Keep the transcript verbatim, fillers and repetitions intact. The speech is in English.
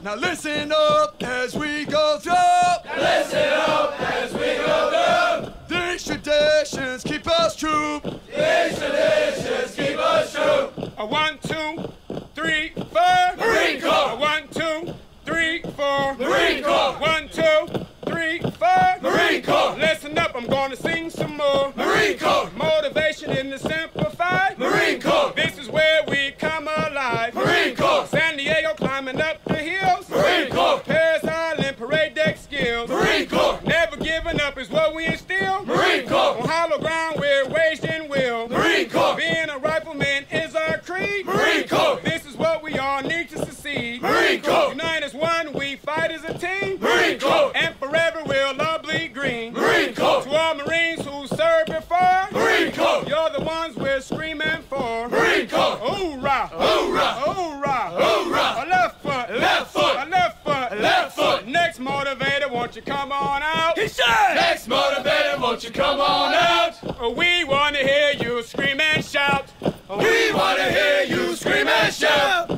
Now listen up as we go through. Now listen up as we go through. These traditions keep us true. These traditions keep us true. A one, two, three, four. Marine Corps. A one, two, three, four. Marine Corps. One, two, three, four. Marine Corps. Listen up, I'm gonna sing some more. Marine Corps. Motivation in the simplified. Marine Corps. This is where we come alive. Marine Corps. San Diego climbing up the hills. Marine Corps. Paris Island parade deck skills. Marine Corps. Never giving up is what we instill. Marine Corps. On hollow ground we're waged in will. Marine Corps. Being a rifleman is our creed. Marine Corps. This is what we all need to succeed. Marine Corps. Unite as one, we fight as a team. Marine Corps. And forever we'll all bleed green. Marine Corps. To all Marines who served before. Marine Corps. You're the ones we're screaming for. Marine Corps. Hoorah! Hoorah! Hoorah! Hoorah! A left foot! Left foot! A left foot! Left foot! Next motivator, won't you come on out? He said! Next motivator, won't you come on out? We want to hear you scream and shout. We want to hear you scream and shout.